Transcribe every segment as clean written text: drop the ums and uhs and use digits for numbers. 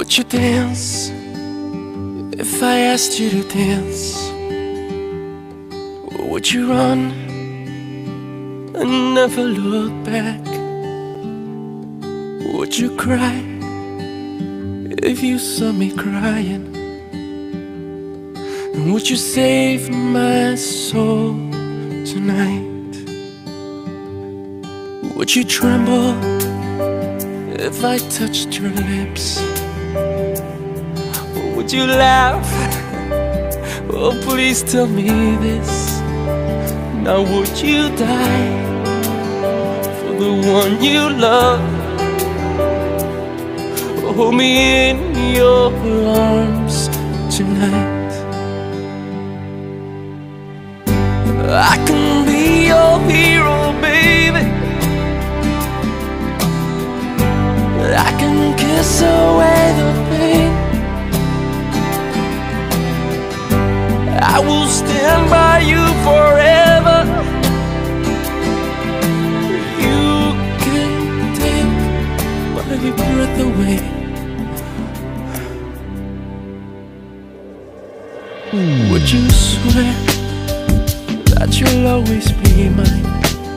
Would you dance if I asked you to dance? Would you run and never look back? Would you cry if you saw me crying? And would you save my soul tonight? Would you tremble if I touched your lips? Or would you laugh? Oh, please tell me this. Now would you die for the one you love? Hold me in your arms tonight. I can be your hero, baby. I can kiss away the pain. I will stand by you forever. You can take my breath away. Would you swear that you'll always be mine?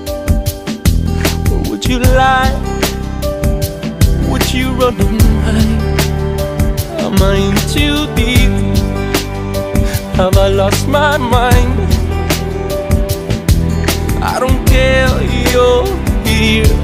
Or would you lie? Would you run and hide? Am I in too deep? Have I lost my mind? I don't care, you're here